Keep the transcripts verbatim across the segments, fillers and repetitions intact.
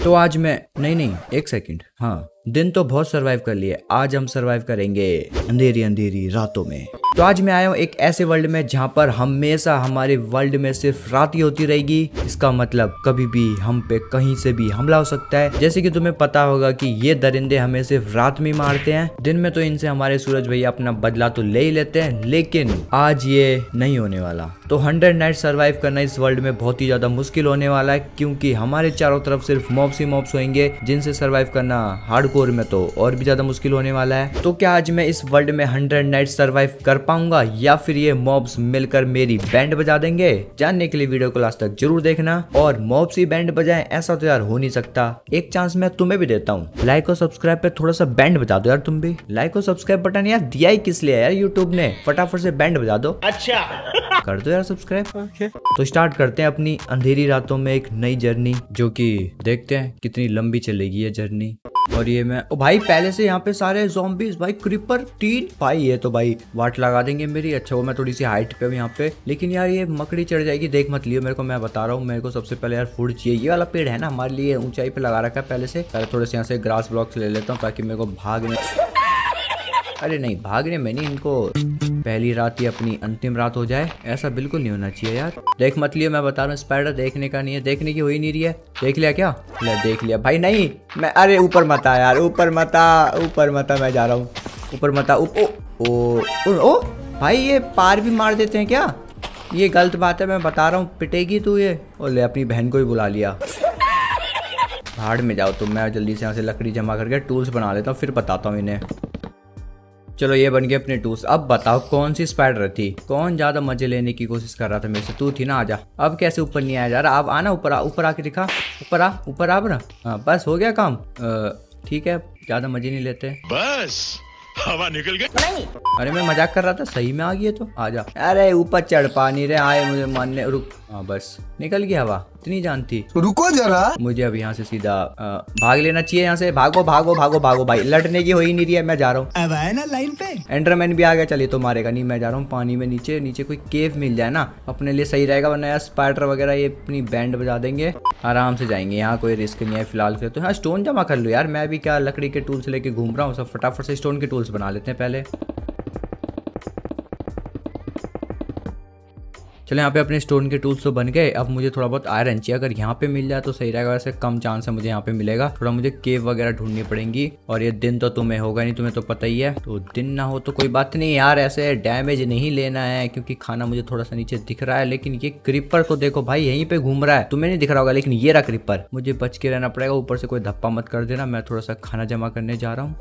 तो आज मैं नहीं नहीं एक सेकंड, हाँ दिन तो बहुत सरवाइव कर लिए, आज हम सरवाइव करेंगे अंधेरी अंधेरी रातों में। तो आज मैं आया हूँ एक ऐसे वर्ल्ड में जहाँ पर हमेशा हमारे वर्ल्ड में सिर्फ रात ही होती रहेगी। इसका मतलब कभी भी हम पे कहीं से भी हमला हो सकता है। जैसे कि तुम्हें पता होगा कि ये दरिंदे हमें सिर्फ रात में मारते हैं, दिन में तो इनसे हमारे सूरज भैया अपना बदला तो ले ही लेते हैं, लेकिन आज ये नहीं होने वाला। तो हंड्रेड नाइट सरवाइव करना इस वर्ल्ड में बहुत ही ज्यादा मुश्किल होने वाला है, क्योंकि हमारे चारों तरफ सिर्फ मॉब्स ही मॉब्स होंगे, जिनसे सरवाइव करना हार्डकोर में तो और भी ज्यादा मुश्किल होने वाला है। तो क्या आज मैं इस वर्ल्ड में हंड्रेड नाइट सरवाइव कर पाऊंगा या फिर ये मॉब्स मिलकर मेरी बैंड बजा देंगे? जानने के लिए वीडियो को लास्ट तक जरूर देखना। और मॉब्स ही बैंड बजाएं ऐसा तो यार हो नहीं सकता, एक चांस मैं तुम्हें भी देता हूँ। लाइक और सब्सक्राइब पे थोड़ा सा बैंड बजा दो यार तुम भी। लाइक और सब्सक्राइब बटन यार दिया ही किस लिए यार यूट्यूब ने, फटाफट से बैंड बजा दो। अच्छा कर दो यार सब्सक्राइब। okay. तो स्टार्ट करते हैं अपनी अंधेरी रातों में एक नई जर्नी, जो कि देखते हैं कितनी लंबी चलेगी ये जर्नी। और ये मैं ओ भाई पहले से यहाँ पे सारे ज़ॉम्बीज़ भाई, क्रीपर तीन भाई, ये तो भाई वाट लगा देंगे मेरी। अच्छा वो मैं थोड़ी सी हाइट पे हूँ यहाँ पे, लेकिन यार ये मकड़ी चढ़ जाएगी, देख मत लियो मेरे को, मैं बता रहा हूँ। मेरे को सबसे पहले यार फूड चाहिए, ये वाला पेड़ है ना हमारे लिए ऊंचाई पे लगा रखा है पहले से। पहले थोड़े से यहाँ से ग्रास ब्लॉक्स ले लेता हूँ ताकि मेरे को भागने, अरे नहीं भागने में नहीं, इनको पहली रात ही अपनी अंतिम रात हो जाए, ऐसा बिल्कुल नहीं होना चाहिए यार। देख मत लियो मैं बता रहा हूँ, स्पाइडर देखने का नहीं है, देखने की हो ही नहीं रही है। देख लिया क्या? ले देख लिया भाई। नहीं मैं, अरे ऊपर मत आ यार, ऊपर मत आ, ऊपर मत आ, मैं जा रहा हूँ ऊपर मत आ। ओ ओ ओ भाई ये पार भी मार देते हैं क्या? ये गलत बात है, मैं बता रहा हूँ, पिटेगी तू ये। और ले अपनी बहन को ही बुला लिया। भाड़ में जाओ तुम, मैं जल्दी से यहाँ से लकड़ी जमा करके टूल्स बना लेता हूँ, फिर बताता हूँ इन्हें। चलो ये बन गए अपने टूल्स। अब बताओ कौन सी स्पाइडर थी, कौन ज्यादा मजे लेने की कोशिश कर रहा था मेरे से? तू थी ना, आजा। अब कैसे ऊपर नहीं आया जा रहा? अब आना ऊपर, आ ऊपर आके दिखा, ऊपर आ, ऊपर आ ना। हाँ बस हो गया काम। ठीक है ज्यादा मजे नहीं लेते, बस हवा निकल गई। अरे मैं मजाक कर रहा था, सही में आ गई है तो आजा। अरे ऊपर चढ़ पा नहीं रहे, आए मुझे मानने। रुक, हाँ बस निकल गई हवा, इतनी जानती। रुको जरा, मुझे अब यहाँ से सीधा आ, भाग लेना चाहिए यहाँ से। भागो भागो भागो भागो भाई, लड़ने की हो ही नहीं रही है, मैं जा रहा हूँ। अब आए ना लाइन पे, एंडरमैन भी आ गया। चलिए तो मारेगा नहीं, मैं जा रहा हूँ पानी में नीचे। नीचे कोई केव मिल जाए ना अपने लिए सही रहेगा, वरना यार स्पाइडर वगैरह ये अपनी बैंड बजा देंगे। आराम से जाएंगे, यहाँ कोई रिस्क नहीं है फिलहाल के। तो हाँ स्टोन जमा कर लो यार, मैं भी क्या लकड़ी के टूल्स लेके घूम रहा हूँ। सब फटाफट से स्टोन के टूल्स बना लेते हैं पहले। चलो यहाँ पे अपने स्टोन के टूल्स तो बन गए। अब मुझे थोड़ा बहुत आयरन चाहिए, अगर यहाँ पे मिल जाए तो सही रहेगा, वैसे कम चांस है मुझे यहाँ पे मिलेगा। थोड़ा मुझे केव वगैरह ढूंढनी पड़ेंगी, और ये दिन तो तुम्हें होगा नहीं, तुम्हें तो पता ही है। तो दिन ना हो तो कोई बात नहीं यार, ऐसे डैमेज नहीं लेना है, क्योंकि खाना मुझे थोड़ा सा नीचे दिख रहा है। लेकिन ये क्रीपर को देखो भाई, यहीं पे घूम रहा है, तुम्हें नहीं दिख रहा होगा, लेकिन ये रहा क्रीपर। मुझे बच के रहना पड़ेगा, ऊपर से कोई धप्पा मत कर देना। मैं थोड़ा सा खाना जमा करने जा रहा हूँ।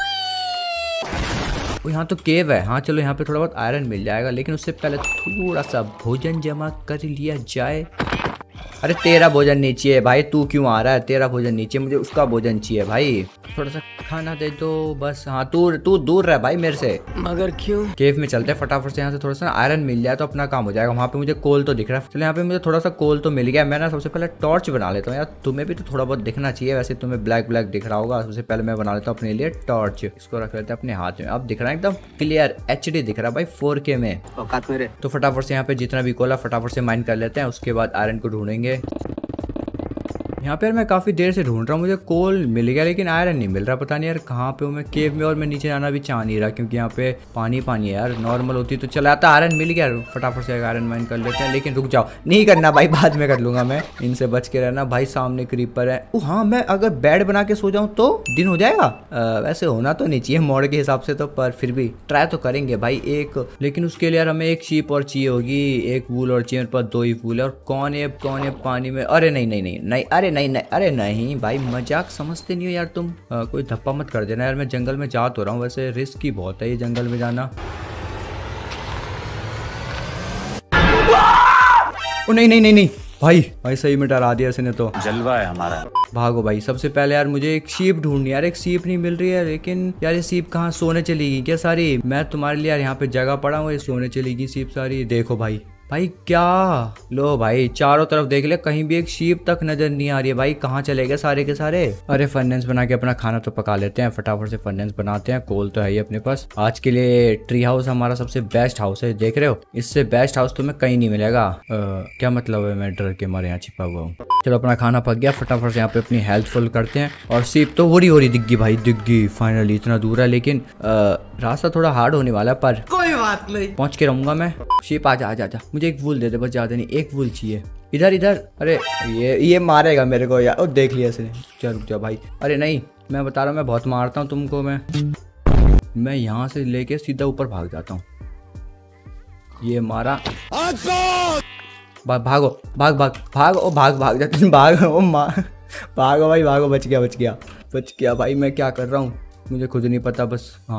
यहाँ तो केव है, हाँ चलो यहाँ पे थोड़ा बहुत आयरन मिल जाएगा, लेकिन उससे पहले थोड़ा सा भोजन जमा कर लिया जाए। अरे तेरा भोजन नीचे है भाई, तू क्यों आ रहा है? तेरा भोजन नीचे, मुझे उसका भोजन चाहिए भाई। थोड़ा सा खाना दे दो बस। हाँ तू तू दूर रह भाई मेरे से। मगर क्यों? केव में चलते हैं फटाफट से, यहाँ से थोड़ा सा आयरन मिल जाए तो अपना काम हो जाएगा। वहाँ पे मुझे कोल तो दिख रहा है। चलो यहाँ पे मुझे थोड़ा सा कोल तो मिल गया। मैं ना सबसे पहले टॉर्च बना लेता हूँ यार, तुम्हें भी तो थोड़ा बहुत दिखना चाहिए। वैसे तुम्हें ब्लैक ब्लैक दिख रहा होगा, सबसे पहले मैं बना लेता हूँ अपने लिए टॉर्च। इसको रख लेते हैं अपने हाथ में। अब दिख रहा है एकदम क्लियर, एच डी दिख रहा है भाई, फोर के में। तो फटाफट से यहाँ पे जितना भी कोला फटाफट से माइन कर लेते हैं, उसके बाद आयरन को ढूंढेंगे। यहाँ पे मैं काफी देर से ढूंढ रहा हूँ, मुझे कोल मिल गया लेकिन आयरन नहीं मिल रहा। पता नहीं यार कहाँ पे हूँ मैं, केव में, और मैं नीचे जाना भी चाह नहीं रहा क्योंकि यहाँ पे पानी पानी है यार। नॉर्मल होती तो चला आता, आयरन मिल गया, फटाफट से आयरन माइन कर लेते हैं। लेकिन रुक जाओ, नहीं करना भाई, बाद में कर लूंगा मैं, इनसे बच के रहना भाई। सामने क्रीपर है। ओ हाँ, मैं अगर बेड बना के सो जाऊँ तो दिन हो जाएगा। आ, वैसे होना तो नहीं चाहिए मोड के हिसाब से तो, पर फिर भी ट्राई तो करेंगे भाई एक। लेकिन उसके लिए यार हमें एक शीप और चाहिए होगी, एक वूल और चाहिए, मेरे पास दो ही वूल है। और कौन है कौन है पानी में? अरे नहीं नहीं नहीं नहीं, अरे नहीं नहीं, अरे नहीं नहीं भाई, मजाक समझते नहीं हो यार तुम। आ, कोई धप्पा मत कर देना यार, मैं जंगल में जा तो रहा हूँ, वैसे रिस्क ही बहुत है ये जंगल में जाना। ओ नहीं नहीं नहीं नहीं भाई, भाई सही में डरा दिया इसने तो। जलवा है हमारा। भागो भाई, सबसे पहले यार मुझे एक शीप ढूंढनी है यार, एक शीप नहीं मिल रही है। लेकिन यार ये शीप कहाँ सोने चली गई क्या सारी? मैं तुम्हारे लिए यार यहाँ पे जगह पड़ा हूँ, ये सोने चली गई शीप सारी। देखो भाई भाई क्या, लो भाई चारों तरफ देख ले, कहीं भी एक शीप तक नजर नहीं आ रही है भाई। कहाँ चले गए सारे के सारे। अरे फर्नेस बना के अपना खाना तो पका लेते हैं, फटाफट से फर्नेस बनाते हैं। कोल तो है ही अपने पास। आज के लिए ट्री हाउस हमारा सबसे बेस्ट हाउस है, देख रहे हो, इससे बेस्ट हाउस तुम्हें कहीं नहीं मिलेगा। आ, क्या मतलब है, मैं डर के मारे यहाँ छिपा हुआ हूँ। चलो अपना खाना पक गया, फटाफट से यहाँ पे अपनी हेल्थ फुल करते हैं। और शीप तो हो रही हो रही दिख गई भाई, दिख गई फाइनली। इतना दूर है लेकिन रास्ता थोड़ा हार्ड होने वाला है, पर कोई बात नहीं, पहुंच के रहूंगा मैं। शीप आजा आजा आजा, मुझे एक वूल दे दे बस, ज्यादा नहीं, एक वूल चाहिए। इधर इधर, अरे ये ये मारेगा मेरे को यार। ओ देख लिया इसने, चल रुक जा भाई। अरे नहीं, मैं बता रहा हूँ मैं बहुत मारता हूँ तुमको। मैं मैं यहाँ से लेके सीधा ऊपर भाग जाता हूँ। ये मारा, भाग भागो, भाग भाग भाग ओ भाग भाग जाते भाग ओ मार, भागो भाई भागो, बच गया बच गया बच गया भाई। मैं क्या कर रहा हूँ मुझे खुद नहीं पता, बस हाँ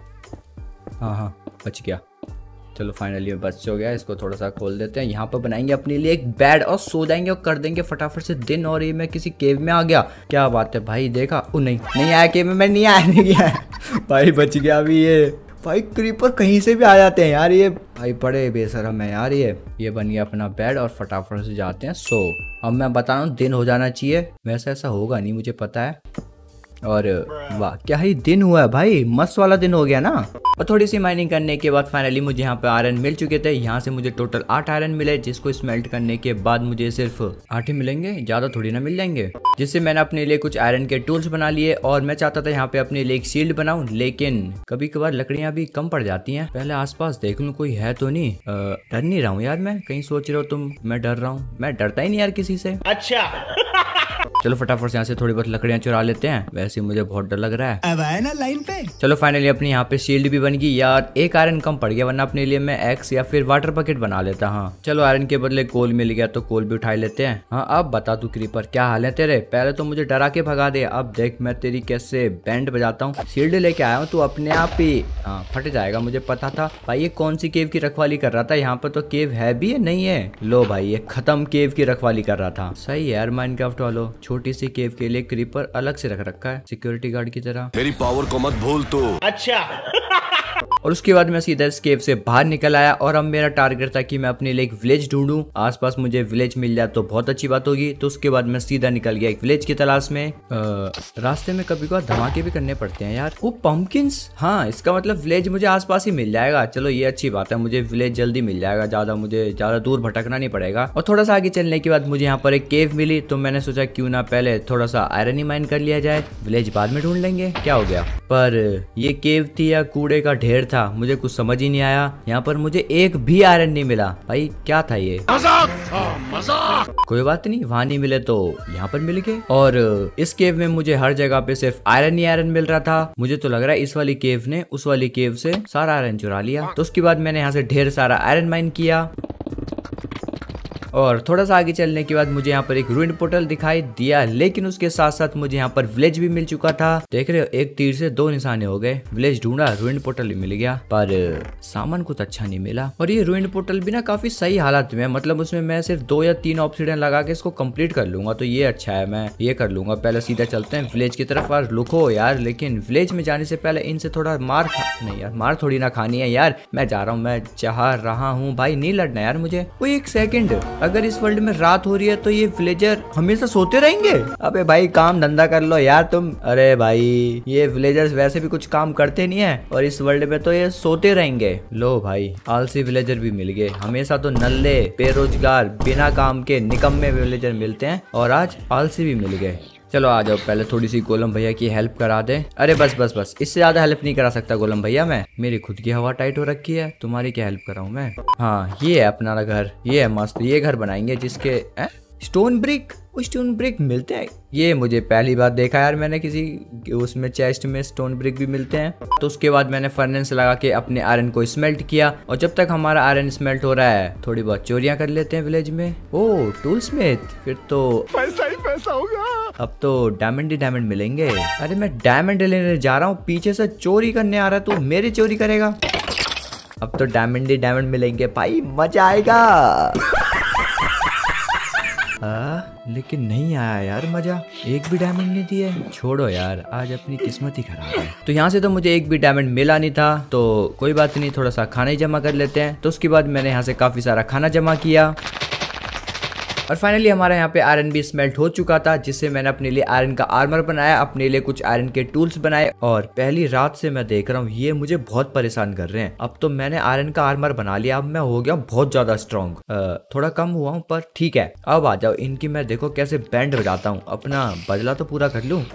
हाँ हाँ बच गया। चलो फाइनली बच हो गया। इसको थोड़ा सा खोल देते हैं। यहाँ पर बनाएंगे अपने लिए एक बेड और सो जाएंगे और कर देंगे फटाफट से दिन। और ये मैं किसी केव में आ गया, क्या बात है भाई। देखा, ओ नहीं नहीं आया केव में, मैं नहीं आया नहीं गया भाई, बच गया अभी। ये भाई क्रीपर कहीं से भी आ जाते हैं यार, ये भाई बड़े बेशरम है यार। ये ये बन गया अपना बेड और फटाफट से जाते हैं सो। अब मैं बता रहा हूँ दिन हो जाना चाहिए, वैसे ऐसा होगा नहीं मुझे पता है। और वाह क्या ही दिन हुआ है भाई, मस्त वाला दिन हो गया ना। और थोड़ी सी माइनिंग करने के बाद फाइनली मुझे यहाँ पे आयरन मिल चुके थे। यहाँ से मुझे टोटल आठ आयरन मिले, जिसको स्मेल्ट करने के बाद मुझे सिर्फ आठ ही मिलेंगे, ज्यादा थोड़ी ना मिल जाएंगे। जिससे मैंने अपने लिए कुछ आयरन के टूल्स बना लिए। और मैं चाहता था यहाँ पे अपने लिए एक शील्ड बनाऊं, लेकिन कभी कभार लकड़ियां भी कम पड़ जाती हैं। पहले आसपास देख लूं कोई है तो नहीं। डर नहीं रहा हूँ यार मैं, कहीं सोच रहे हो तुम मैं डर रहा हूँ, मैं डरता ही नहीं यार किसी से। अच्छा चलो फटाफट से यहाँ से थोड़ी बहुत लकड़ियां चुरा लेते हैं, वैसे मुझे बहुत डर लग रहा है। अब आए ना लाइन पे। चलो फाइनली अपनी यहाँ पे शील्ड भी बन गई यार। एक आयरन कम पड़ गया, वरना अपने लिए मैं एक्स या फिर वाटर बकेट बना लेता। हाँ चलो आयरन के बदले कोल मिल गया तो कोल भी उठा लेते हैं। हाँ अब बता तू क्रीपर क्या हाल है तेरे, पहले तो मुझे डरा के भगा दे, अब देख मैं तेरी कैसे बैंड बजाता हूँ। शील्ड लेके आया हूँ, तू अपने आप ही हाँ फट जाएगा, मुझे पता था भाई। ये कौन सी केव की रखवाली कर रहा था, यहाँ पर तो केव है भी है नहीं है। लो भाई ये खत्म केव की रखवाली कर रहा था। सही है यार माइनक्राफ्ट वालों, छोटी सी केव के लिए क्रीपर अलग से रख रखा है सिक्योरिटी गार्ड की तरह। मेरी पावर को मत भूल तू। अच्छा और उसके बाद मैं सीधा इस केव से बाहर निकल आया। और अब मेरा टारगेट था कि मैं अपने लिए एक विलेज ढूंढूं, आसपास मुझे विलेज मिल जाए तो बहुत अच्छी बात होगी। तो उसके बाद मैं सीधा निकल गया एक विलेज की तलाश में। आ, रास्ते में कभी कभार धमाके भी करने पड़ते हैं यार। वो पंपकिंस, हाँ इसका मतलब विलेज मुझे आसपास ही मिल जाएगा। चलो ये अच्छी बात है, मुझे विलेज जल्दी मिल जाएगा, ज्यादा मुझे ज्यादा दूर भटकना नहीं पड़ेगा। और थोड़ा सा आगे चलने के बाद मुझे यहाँ पर एक केव मिली, तो मैंने सोचा क्यों ना पहले थोड़ा सा आयरन ही माइन कर लिया जाए, विलेज बाद में ढूंढ लेंगे, क्या हो गया। पर ये केव थी या कूड़े का ढेर था, मुझे कुछ समझ ही नहीं आया। यहाँ पर मुझे एक भी आयरन नहीं मिला भाई, क्या था ये। मजाक मजाक। कोई बात नहीं, वहां नहीं मिले तो यहाँ पर मिल गए। और इस केव में मुझे हर जगह पे सिर्फ आयरन ही आयरन मिल रहा था। मुझे तो लग रहा है इस वाली केव ने उस वाली केव से सारा आयरन चुरा लिया। तो उसके बाद मैंने यहाँ से ढेर सारा आयरन माइन किया। और थोड़ा सा आगे चलने के बाद मुझे यहाँ पर एक रूइंड पोर्टल दिखाई दिया, लेकिन उसके साथ साथ मुझे यहाँ पर विलेज भी मिल चुका था। देख रहे हो एक तीर से दो निशाने हो गए, विलेज ढूंढा, रूइंड पोर्टल भी मिल गया, पर सामान कुछ अच्छा नहीं मिला। और ये रूइंड पोर्टल भी ना काफी सही हालत में, मतलब उसमें मैं सिर्फ दो या तीन ऑब्सीडियन लगा के इसको कंप्लीट कर लूंगा, तो ये अच्छा है, मैं ये कर लूंगा। पहले सीधा चलते हैं विलेज की तरफ। और लुको यार, लेकिन विलेज में जाने से पहले इनसे थोड़ा मार खा नहीं यार, मार थोड़ी ना खानी है यार। मैं जा रहा हूँ, मैं चाह रहा हूँ भाई, नहीं लड़ना यार मुझे। वो एक सेकंड, अगर इस वर्ल्ड में रात हो रही है तो ये विलेजर हमेशा सोते रहेंगे। अबे भाई काम धंधा कर लो यार तुम। अरे भाई ये विलेजर्स वैसे भी कुछ काम करते नहीं है, और इस वर्ल्ड में तो ये सोते रहेंगे। लो भाई आलसी विलेजर भी मिल गए। हमेशा तो नल्ले बेरोजगार बिना काम के निकम्मे विलेजर मिलते हैं, और आज आलसी भी मिल गए। चलो आ जाओ, पहले थोड़ी सी गोलम भैया की हेल्प करा दे। अरे बस बस बस, इससे ज्यादा हेल्प नहीं करा सकता गोलम भैया मैं, मेरी खुद की हवा टाइट हो रखी है, तुम्हारी क्या हेल्प कराऊं मैं। हाँ ये है अपना घर, ये है मस्त, ये घर बनाएंगे जिसके ए? स्टोन ब्रिक, स्टोन ब्रिक मिलते हैं, ये मुझे पहली बार देखा यार मैंने किसी उसमें चेस्ट में स्टोन ब्रिक भी मिलते हैं। तो उसके बाद मैंने फर्नेस लगा के अपने आयरन को स्मेल्ट किया, और जब तक हमारा आयरन स्मेल्ट हो रहा है थोड़ी बहुत चोरियां कर लेते हैं विलेज में। ओह टूल स्मिथ, फिर तो पैसा ही पैसा होगा, अब तो डायमंड ही डायमंड मिलेंगे। अरे मैं डायमंड लेने जा रहा हूँ, पीछे से चोरी करने आ रहा है, तू मेरी चोरी करेगा। अब तो डायमंड ही डायमंड मिलेंगे भाई, मजा आएगा। आ, लेकिन नहीं आया यार मजा, एक भी डायमंड नहीं दिया। छोड़ो यार, आज अपनी किस्मत ही खराब है। तो यहाँ से तो मुझे एक भी डायमंड मिला नहीं था, तो कोई बात नहीं, थोड़ा सा खाना ही जमा कर लेते हैं। तो उसके बाद मैंने यहाँ से काफी सारा खाना जमा किया और फाइनली हमारा यहाँ पे आयरन भी स्मेल्ट हो चुका था, जिससे मैंने अपने लिए आयरन का आर्मर बनाया, अपने लिए कुछ आयरन के टूल्स बनाए। और पहली रात से मैं देख रहा हूँ ये मुझे बहुत परेशान कर रहे हैं। अब तो मैंने आयरन का आर्मर बना लिया, अब मैं हो गया बहुत ज्यादा स्ट्रॉन्ग। थोड़ा कम हुआ हूँ पर ठीक है। अब आ जाओ, इनकी मैं देखो कैसे बैंड बजाता हूँ, अपना बदला तो पूरा कर लूँ।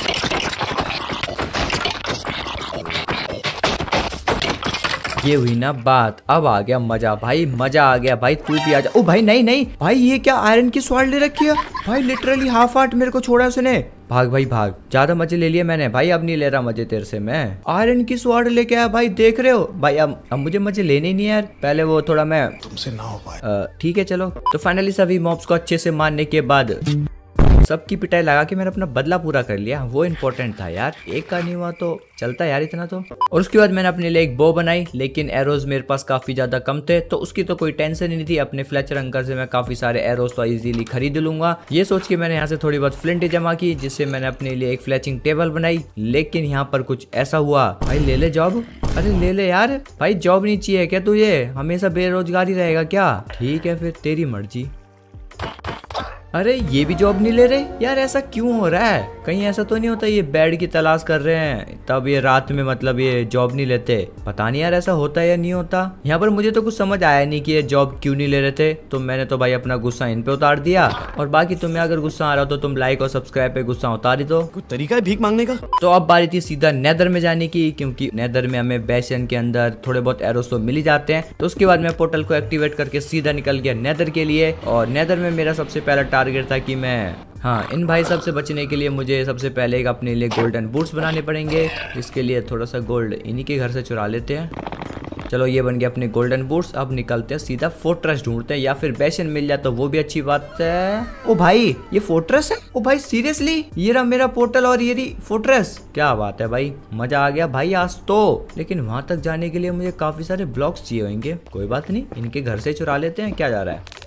ये हुई ना बात, अब आ गया मजा भाई, मजा आ गया भाई। तू भी आ जा। ओ भाई नहीं नहीं भाई, ये क्या आयरन की स्वॉर्ड ले रखी है भाई, लिटरली हाफ हार्ट मेरे को छोड़ा उसने। भाग भाई भाग, ज्यादा मजे ले लिए मैंने भाई, अब नहीं ले रहा मजे तेरे से मैं। आयरन की स्वॉर्ड लेके आया भाई, देख रहे हो भाई। अब अब मुझे मजे लेने ही नहीं यार, पहले वो थोड़ा मैं तुमसे ना हो पाए। ठीक है चलो। तो फाइनली सभी मॉब्स को अच्छे से मारने के बाद सबकी पिटाई लगा के मैंने अपना बदला पूरा कर लिया, वो इम्पोर्टेंट था यार। एक का नहीं हुआ तो चलता यार इतना तो। और उसके बाद मैंने अपने लिए एक बो बनाई, लेकिन एरोज मेरे पास काफी ज्यादा कम थे, तो उसकी तो कोई टेंशन ही नहीं थी। अपने फ्लेचर अंकल से मैं काफी सारे एरोज तो इजीली खरीद लूंगा, ये सोच के मैंने यहाँ से थोड़ी बहुत फ्लिंट जमा की, जिससे मैंने अपने लिए एक फ्लैचिंग टेबल बनाई। लेकिन यहाँ पर कुछ ऐसा हुआ भाई, ले ले जॉब। अरे ले ले यार भाई, जॉब नहीं चाहिए क्या तुझे, हमेशा बेरोजगारी रहेगा क्या? ठीक है फिर तेरी मर्जी। अरे ये भी जॉब नहीं ले रहे यार, ऐसा क्यों हो रहा है? कहीं ऐसा तो नहीं होता ये बेड की तलाश कर रहे हैं तब ये रात में मतलब ये जॉब नहीं लेते? पता नहीं यार ऐसा होता है या नहीं होता। यहाँ पर मुझे तो कुछ समझ आया नहीं कि ये जॉब क्यों नहीं ले रहे थे, तो मैंने तो भाई अपना गुस्सा इन पे उतार दिया। और बाकी तुम्हें अगर गुस्सा आ रहा हो तो तुम लाइक और सब्सक्राइब पे गुस्सा उतार ही दो। कोई तरीका है भीख मांगने का? तो अब बारी थी सीधा नेदर में जाने की, क्योंकि नेदर में हमें बेसन के अंदर थोड़े बहुत एरोस तो मिल ही जाते हैं। तो उसके बाद मैं पोर्टल को एक्टिवेट करके सीधा निकल गया नेदर के लिए। और नेदर में मेरा सबसे पहला टारगेट था कि मैं हाँ इन भाई सब से बचने के लिए मुझे सबसे पहले एक अपने लिए गोल्डन बूट्स बनाने पड़ेंगे। इसके लिए थोड़ा सा गोल्ड इन्हीं के घर से चुरा लेते हैं। चलो ये बन गया अपने गोल्डन बूट्स। अब निकलते हैं सीधा फोर्ट्रेस ढूंढते हैं, या फिर बेसन मिल जाए तो वो भी अच्छी बात है। ओ भाई ये फोर्ट्रेस है? ओ भाई सीरियसली ये रहा मेरा पोर्टल और ये रही फोर्ट्रेस। क्या बात है भाई, मजा आ गया भाई आज तो। लेकिन वहां तक जाने के लिए मुझे काफी सारे ब्लॉक्स चाहिए होंगे। कोई बात नहीं, इनके घर से चुरा लेते हैं, क्या जा रहा है।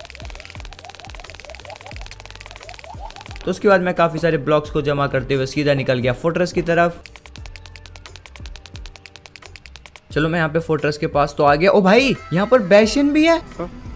तो उसके बाद मैं काफी सारे ब्लॉक्स को जमा करते हुए सीधा निकल गया फोर्ट्रेस की तरफ। चलो मैं यहाँ पे फोर्ट्रेस के पास तो आ गया। ओ भाई यहाँ पर बेसन भी है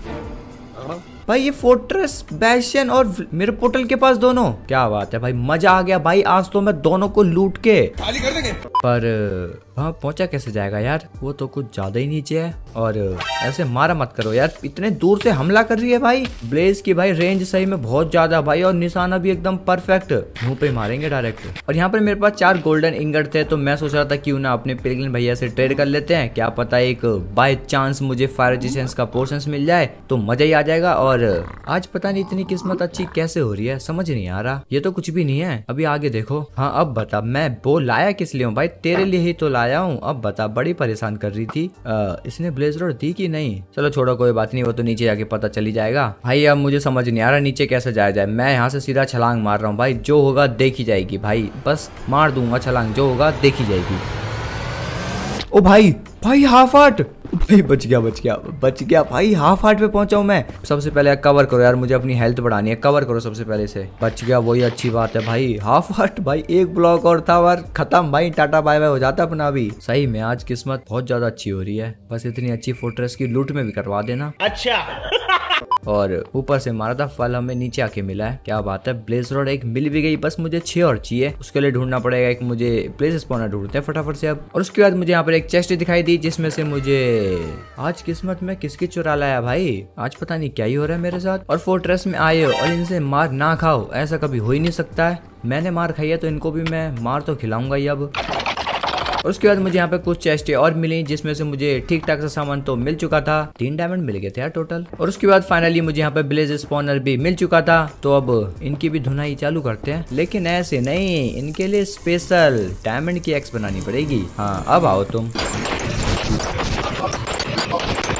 भाई, ये फोर्ट्रेस बेसन और मेरे पोर्टल के पास दोनों। क्या बात है भाई, मजा आ गया भाई आज तो। मैं दोनों को लूट के खाली कर देंगे। पर वहाँ पहुंचा कैसे जाएगा यार, वो तो कुछ ज्यादा ही नीचे है। और ऐसे मारा मत करो यार, इतने दूर से हमला कर रही है भाई। ब्लेज की भाई रेंज सही में बहुत ज्यादा भाई, और निशाना भी एकदम परफेक्ट, मुंह पे मारेंगे डायरेक्ट। और यहाँ पर मेरे पास चार गोल्डन इंगट थे, तो मैं सोच रहा था क्यों ना अपने पिलग्रिम भैया से ट्रेड कर लेते हैं। क्या पता एक बाय चांस मुझे फायर रेजिस्टेंस का पोर्शन मिल जाए तो मजा ही आ जाएगा। और आज पता नहीं इतनी किस्मत अच्छी कैसे हो रही है, समझ नहीं आ रहा। ये तो कुछ भी नहीं है, अभी आगे देखो। हाँ अब बता, मैं वो लाया किस लिए हूँ भाई? तेरे लिए ही तो लाया हूँ। अब बता, बड़ी परेशान कर रही थी। आ, इसने ब्लेज रोड दी कि नहीं? चलो छोड़ो कोई बात नहीं, वो तो नीचे जाके पता चली जाएगा। भाई अब मुझे समझ नहीं आ रहा नीचे कैसे जाया जाए। मैं यहाँ से सीधा छलांग मार रहा हूँ भाई, जो होगा देखी जाएगी भाई, बस मार दूंगा छलांग, जो होगा देखी जाएगी। ओ भाई भाई हाफ हार्ट भाई, बच गया बच गया बच गया भाई, हाफ हार्ट पे पहुंचा हूं मैं। सबसे पहले कवर करो यार, मुझे अपनी हेल्थ बढ़ानी है। कवर करो सबसे पहले से। बच गया, वही अच्छी बात है भाई। हाफ हार्ट भाई, एक ब्लॉक और था और खत्म भाई, टाटा बाय बाय हो जाता अपना भी। सही में आज किस्मत बहुत ज्यादा अच्छी हो रही है। बस इतनी अच्छी फोर्ट्रेस की लूट में भी करवा देना। अच्छा और ऊपर से मारा था फल हमें नीचे आके मिला है। क्या बात है, ब्लेज रोड एक मिल भी गई। बस मुझे छह और चाहिए, उसके लिए ढूंढना पड़ेगा एक। मुझे ब्लेज स्पॉनर ढूंढते हैं फटाफट से अब। और उसके बाद मुझे यहाँ पर एक चेस्ट दिखाई दी, जिसमें से मुझे आज किस्मत में किसकी चुरा लाया भाई। आज पता नहीं क्या ही हो रहा है मेरे साथ। और फोर्ट्रेस में आए हो और इनसे मार ना खाओ, ऐसा कभी हो ही नहीं सकता है। मैंने मार खाई है तो इनको भी मैं मार तो खिलाऊंगा ही अब। और उसके बाद मुझे यहाँ पे कुछ चेस्टें और मिली, जिसमें से मुझे ठीक ठाक सा सामान तो मिल चुका था। तीन डायमंड मिल गए थे यार टोटल। और उसके बाद फाइनली मुझे यहाँ पे ब्लेज स्पॉनर भी मिल चुका था। तो अब इनकी भी धुनाई चालू करते हैं, लेकिन ऐसे नहीं, इनके लिए स्पेशल डायमंड की एक्स बनानी पड़ेगी। हाँ अब आओ तुम।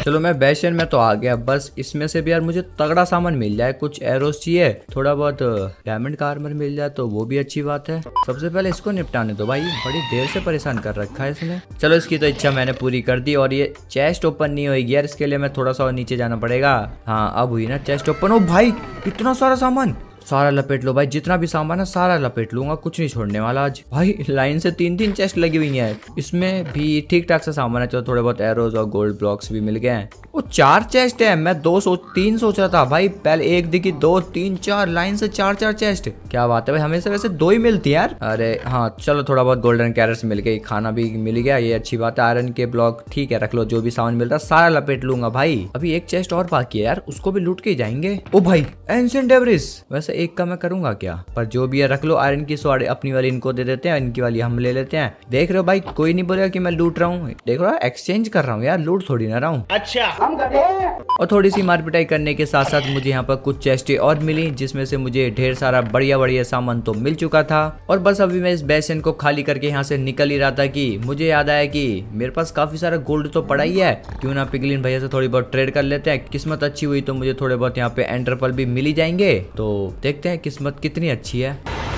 चलो मैं बेसन में तो आ गया, बस इसमें से भी यार मुझे तगड़ा सामान मिल जाए। कुछ एरोस चाहिए, थोड़ा बहुत डायमंड का आर्मर मिल जाए तो वो भी अच्छी बात है। सबसे पहले इसको निपटाने दो भाई, बड़ी देर से परेशान कर रखा है इसने। चलो इसकी तो इच्छा मैंने पूरी कर दी। और ये चेस्ट ओपन नहीं होगी यार, इसके लिए मैं थोड़ा सा और नीचे जाना पड़ेगा। हाँ अब हुई ना चेस्ट ओपन। ओ भाई इतना सारा सामान, सारा लपेट लो भाई, जितना भी सामान है सारा लपेट लूंगा, कुछ नहीं छोड़ने वाला आज। भाई लाइन से तीन तीन चेस्ट लगी हुई है, इसमें भी ठीक ठाक सा सामान है। चलो थोड़े बहुत एरोज और गोल्ड ब्लॉक्स भी मिल गए हैं। वो चार चेस्ट है, मैं दो सौ तीन सोच रहा था भाई। पहले एक दिखी, दो तीन चार, लाइन से चार चार चेस्ट। क्या बात है भाई, हमें से वैसे दो ही मिलती है यार। अरे हाँ चलो थोड़ा बहुत गोल्डन कैरेट्स मिल गई, खाना भी मिल गया, ये अच्छी बात है। आयरन के ब्लॉक ठीक है, रख लो, जो भी सामान मिल रहा है सारा लपेट लूंगा भाई। अभी एक चेस्ट और बाकी है यार, उसको भी लूट के जाएंगे। ओ भाई एंशिएंट डेब्रिस, वैसे एक का मैं करूंगा क्या, पर जो भी है रख लो। आयरन की स्वॉर्ड अपनी वाली इनको दे देते हैं, इनकी वाली हम ले लेते हैं। देख रहे हो भाई, कोई नहीं बोलेगा कि मैं लूट रहा हूँ। देख रहा हूँ एक्सचेंज कर रहा हूँ यार, लूट थोड़ी ना रहा हूँ। अच्छा हम और थोड़ी सी मार पिटाई करने के साथ साथ मुझे यहाँ पर कुछ चेस्टें और मिली, जिसमें से मुझे ढेर सारा बढ़िया बढ़िया सामान तो मिल चुका था। और बस अभी मैं इस बेसन को खाली करके यहाँ से निकल ही रहा था कि मुझे याद आया कि मेरे पास काफी सारा गोल्ड तो पड़ा ही है, क्यों ना पिगलिन भैया से थोड़ी बहुत ट्रेड कर लेते हैं। किस्मत अच्छी हुई तो मुझे थोड़े बहुत यहाँ पे एंडर पर्ल भी मिल ही जाएंगे। तो देखते हैं किस्मत कितनी अच्छी है।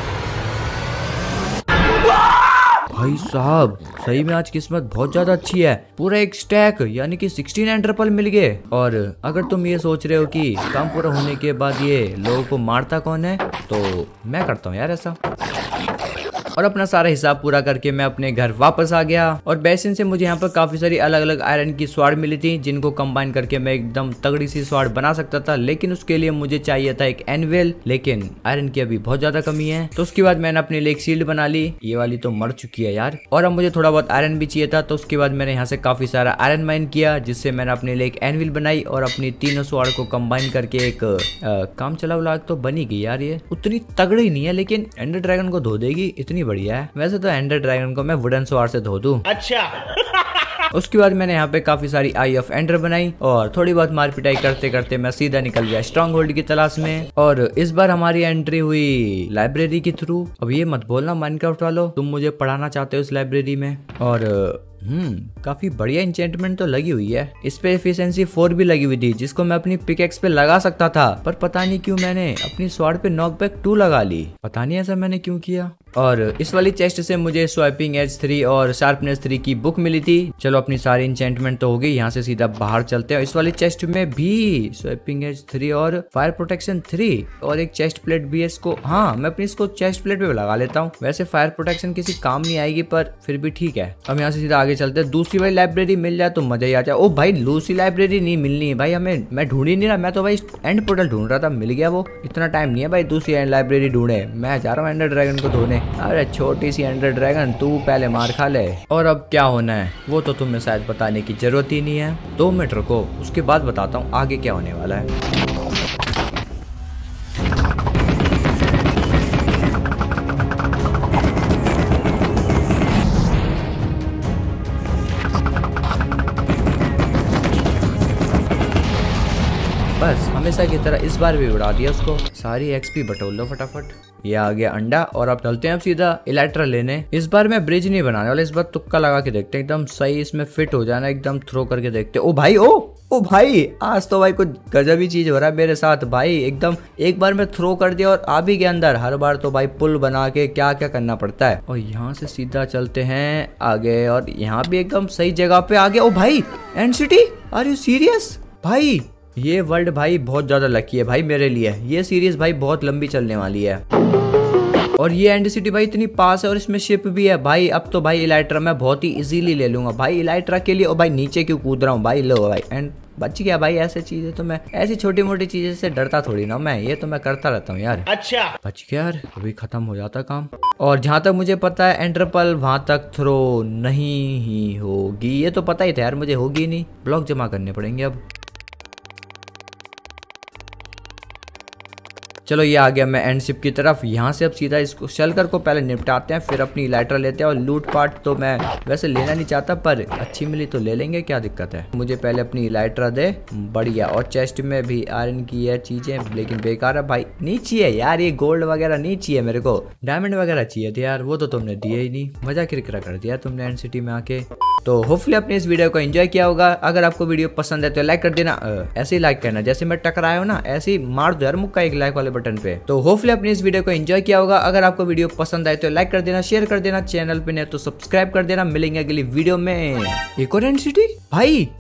भाई साहब सही में आज किस्मत बहुत ज्यादा अच्छी है, पूरा एक स्टैक यानी कि सोलह एंडर पर्ल मिल गए। और अगर तुम ये सोच रहे हो कि काम पूरा होने के बाद ये लोगों को मारता कौन है, तो मैं करता हूँ यार ऐसा। और अपना सारा हिसाब पूरा करके मैं अपने घर वापस आ गया। और बेसिन से मुझे यहाँ पर काफी सारी अलग अलग आयरन की स्वॉर्ड मिली थी, जिनको कंबाइन करके मैं एकदम तगड़ी सी स्वॉर्ड बना सकता था। लेकिन उसके लिए मुझे चाहिए था एक एनविल, लेकिन आयरन की अभी बहुत ज्यादा कमी है। तो उसके बाद मैंने अपने लिए एक शील्ड बना ली, ये वाली तो मर चुकी है यार। और अब मुझे थोड़ा बहुत आयरन भी चाहिए था, तो उसके बाद मैंने यहाँ से काफी सारा आयरन माइन किया, जिससे मैंने अपने लिए एक एनविल बनाई और अपनी तीनों स्वॉर्ड को कंबाइन करके एक आ, काम चला उला तो बनी गई यार। ये उतनी तगड़ी नहीं है, लेकिन एंडर ड्रैगन को धो देगी, इतनी बढ़िया है। वैसे तो एंडर ड्रैगन को मैं वुडन स्वॉर्ड से धो दूं। अच्छा उसके बाद मैंने यहाँ पे काफी सारी आई ऑफ एंडर बनाई और थोड़ी बहुत मार पिटाई करते करते मैं सीधा निकल गया स्ट्रॉन्ग होल्ड की तलाश में। और इस बार हमारी एंट्री हुई लाइब्रेरी के थ्रू। अब ये मत बोलना माइनक्राफ्ट वालों, तुम मुझे पढ़ाना चाहते हो इस लाइब्रेरी में। और हम्म काफी बढ़िया इंचेंटमेंट तो लगी हुई है। इस पे एफिशिएंसी फोर भी लगी हुई थी, जिसको मैं अपनी पिकेक्स पे लगा सकता था, पर पता नहीं क्यों मैंने अपनी स्वॉर्ड पे नॉकबैक टू लगा ली। पता नहीं ऐसा मैंने क्यों किया। और इस वाली चेस्ट से मुझे स्वाइपिंग एज थ्री और शार्पनेस थ्री की बुक मिली थी। चलो अपनी सारी इंचेंटमेंट तो हो गई, यहाँ से सीधा बाहर चलते हैं। इस वाली चेस्ट में भी स्वाइपिंग एज थ्री और फायर प्रोटेक्शन थ्री और एक चेस्ट प्लेट भी है। इसको हाँ मैं अपनी इसको चेस्ट प्लेट पे लगा लेता हूँ। वैसे फायर प्रोटेक्शन किसी काम नहीं आएगी, पर फिर भी ठीक है। अब यहाँ से सीधा आगे चलते हैं। दूसरी वाली लाइब्रेरी मिल जाए तो मजा ही आ जाए। ओ भाई दूसरी लाइब्रेरी नहीं मिलनी है भाई हमें, मैं ढूंढ ही नहीं रहा। मैं तो भाई एंड पोर्टल ढूंढ रहा था, मिल गया वो। इतना टाइम नहीं है भाई दूसरी लाइब्रेरी ढूंढे, मैं जा रहा हूँ एंडर ड्रैगन को धोने। अरे छोटी सी एंडर ड्रैगन तू पहले मार खा ले, और अब क्या होना है वो तो तुम्हें शायद बताने की जरूरत ही नहीं है। दो मिनट रुको, उसके बाद बताता हूँ आगे क्या होने वाला है। बस हमेशा की तरह इस बार भी उड़ा दिया उसको। सारी एक्सपी बटोल लो फटाफट। ये आ गया अंडा, और अब चलते हैं अब सीधा इलेक्ट्रा लेने। इस बार मैं ब्रिज नहीं बनाने वाला, इस बार तुक्का लगा के देखते हैं, एकदम सही इसमें फिट हो जाना, एकदम थ्रो करके देखते हैं। ओ भाई ओ ओ भाई आज तो भाई कुछ गजब ही चीज हो रहा है मेरे साथ भाई। एकदम एक बार मैं थ्रो कर दिया और आ भी गया अंदर। हर बार तो भाई पुल बना के क्या क्या करना पड़ता है। और यहाँ से सीधा चलते हैं आगे, और यहाँ भी एकदम सही जगह पे आ गया। ओ भाई end city, are you serious भाई? ये वर्ल्ड भाई बहुत ज्यादा लकी है भाई मेरे लिए। ये सीरीज भाई बहुत लंबी चलने वाली है। और ये एंड सिटी भाई इतनी पास है, और इसमें शिप भी है भाई। अब तो भाई इलाइट्रा मैं बहुत ही इजीली ले लूंगा भाई इलाइट्रा के लिए। और भाई नीचे क्यों कूद रहा हूँ भाई, लो भाई एंड बच गया भाई। ऐसे चीजें तो मैं, ऐसी छोटी मोटी चीजें से डरता थोड़ी ना मैं, ये तो मैं करता रहता हूँ यार। अच्छा बच गया यार, अभी खत्म हो जाता काम। और जहाँ तक मुझे पता है एंडरपल वहां तक थ्रो नहीं ही होगी, ये तो पता ही था यार मुझे, होगी नहीं। ब्लॉक जमा करने पड़ेंगे अब। चलो ये आ गया मैं एंड शिप की तरफ। यहाँ से अब सीधा इसको शलकर को पहले निपटाते हैं, फिर अपनी लाइटर लेते हैं। और लूट पाट तो मैं वैसे लेना नहीं चाहता, पर अच्छी मिली तो ले लेंगे, क्या दिक्कत है। मुझे पहले अपनी लाइटर दे, बढ़िया। और चेस्ट में भी आयरन की है चीजें, लेकिन बेकार है भाई। नहीं चाहिए यार, ये गोल्ड वगैरह नहीं चाहिए मेरे को, डायमंड वगैरह चाहिए थे यार, वो तो तुमने दिए ही नहीं। मजा किरकिरा कर दिया तुमने एंड सिटी में आके। तो होपफुली आपने इस वीडियो को एंजॉय किया होगा। अगर आपको वीडियो पसंद है तो लाइक कर देना, ऐसे ही लाइक करना जैसे मैं टकराया हूं ना, ऐसे ही मार दो यार मुक्का एक लाइक वाले बटन पे। तो होपफुली आपने इस वीडियो को एंजॉय किया होगा। अगर आपको वीडियो पसंद आए तो लाइक कर देना, शेयर कर देना, चैनल पे नहीं तो सब्सक्राइब कर देना। मिलेंगे अगली वीडियो में एक और एंड सिटी भाई।